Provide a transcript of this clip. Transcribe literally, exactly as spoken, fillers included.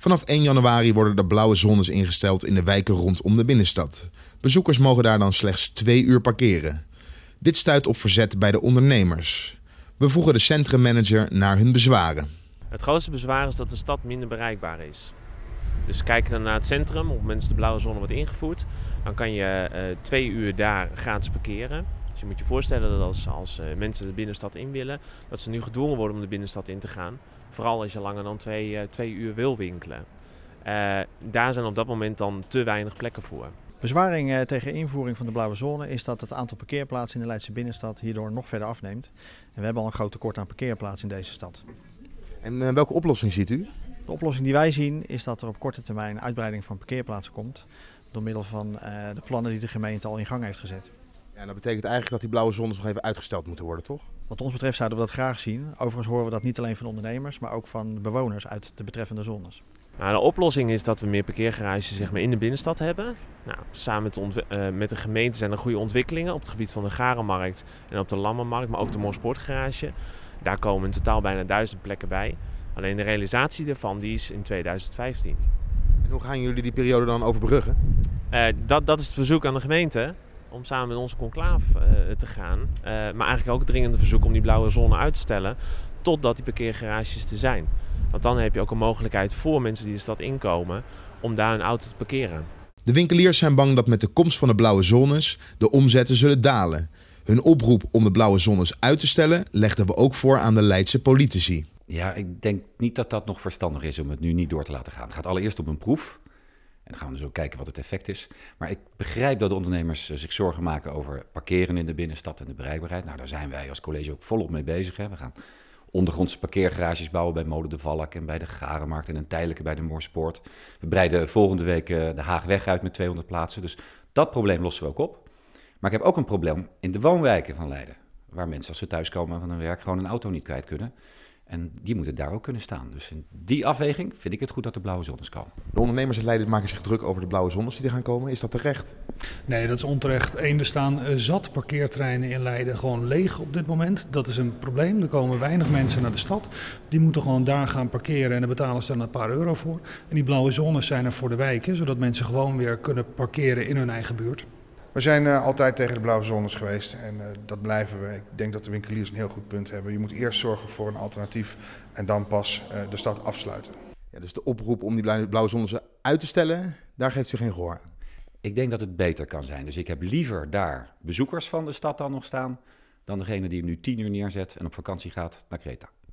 Vanaf één januari worden de blauwe zones ingesteld in de wijken rondom de binnenstad. Bezoekers mogen daar dan slechts twee uur parkeren. Dit stuit op verzet bij de ondernemers. We vroegen de centrummanager naar hun bezwaren. Het grootste bezwaar is dat de stad minder bereikbaar is. Dus kijk dan naar het centrum, op het moment dat de blauwe zone wordt ingevoerd, dan kan je uh, twee uur daar gratis parkeren. Dus je moet je voorstellen dat als, als uh, mensen de binnenstad in willen, dat ze nu gedwongen worden om de binnenstad in te gaan. Vooral als je langer dan twee, uh, twee uur wil winkelen. Uh, daar zijn op dat moment dan te weinig plekken voor. Bezwaring uh, tegen invoering van de blauwe zone is dat het aantal parkeerplaatsen in de Leidse binnenstad hierdoor nog verder afneemt. En we hebben al een groot tekort aan parkeerplaatsen in deze stad. En uh, welke oplossing ziet u? De oplossing die wij zien is dat er op korte termijn uitbreiding van parkeerplaatsen komt. Door middel van uh, de plannen die de gemeente al in gang heeft gezet. Ja, dat betekent eigenlijk dat die blauwe zones nog even uitgesteld moeten worden, toch? Wat ons betreft zouden we dat graag zien. Overigens horen we dat niet alleen van ondernemers, maar ook van bewoners uit de betreffende zones. Nou, de oplossing is dat we meer parkeergarages zeg maar, in de binnenstad hebben. Nou, samen met de, ontw- uh, met de gemeente zijn er goede ontwikkelingen op het gebied van de Garenmarkt en op de Lammermarkt, maar ook de Moorsportgarage. Daar komen in totaal bijna duizend plekken bij. Alleen de realisatie daarvan die is in tweeduizend vijftien. En hoe gaan jullie die periode dan overbruggen? Uh, dat, dat is het verzoek aan de gemeente. Om samen met onze conclaaf uh, te gaan. Uh, maar eigenlijk ook het dringende verzoek om die blauwe zone uit te stellen. Totdat die parkeergarages er zijn. Want dan heb je ook een mogelijkheid voor mensen die de stad inkomen. Om daar een auto te parkeren. De winkeliers zijn bang dat met de komst van de blauwe zones de omzetten zullen dalen. Hun oproep om de blauwe zones uit te stellen legden we ook voor aan de Leidse politici. Ja, ik denk niet dat dat nog verstandig is om het nu niet door te laten gaan. Het gaat allereerst om een proef. En dan gaan we dus ook kijken wat het effect is. Maar ik begrijp dat de ondernemers zich zorgen maken over parkeren in de binnenstad en de bereikbaarheid. Nou, daar zijn wij als college ook volop mee bezig. Hè. We gaan ondergrondse parkeergarages bouwen bij Molen de Valk en bij de Garenmarkt en een tijdelijke bij de Moorsport. We breiden volgende week de Haagweg uit met tweehonderd plaatsen. Dus dat probleem lossen we ook op. Maar ik heb ook een probleem in de woonwijken van Leiden. Waar mensen als ze thuiskomen van hun werk gewoon een auto niet kwijt kunnen. En die moeten daar ook kunnen staan. Dus in die afweging vind ik het goed dat er blauwe zones komen. De ondernemers in Leiden maken zich druk over de blauwe zones die er gaan komen. Is dat terecht? Nee, dat is onterecht. Eén, er staan uh, zat parkeerterreinen in Leiden gewoon leeg op dit moment. Dat is een probleem. Er komen weinig mensen naar de stad. Die moeten gewoon daar gaan parkeren en daar betalen ze dan een paar euro voor. En die blauwe zones zijn er voor de wijken, zodat mensen gewoon weer kunnen parkeren in hun eigen buurt. We zijn uh, altijd tegen de blauwe zones geweest en uh, dat blijven we. Ik denk dat de winkeliers een heel goed punt hebben. Je moet eerst zorgen voor een alternatief en dan pas uh, de stad afsluiten. Ja, dus de oproep om die blauwe zones uit te stellen, daar geeft u geen gehoor aan? Ik denk dat het beter kan zijn. Dus ik heb liever daar bezoekers van de stad dan nog staan dan degene die nu tien uur neerzet en op vakantie gaat naar Kreta.